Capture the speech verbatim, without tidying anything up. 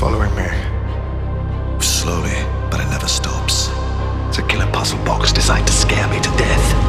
following me? Slowly, but it never stops. It's a killer puzzle box designed to scare me to death.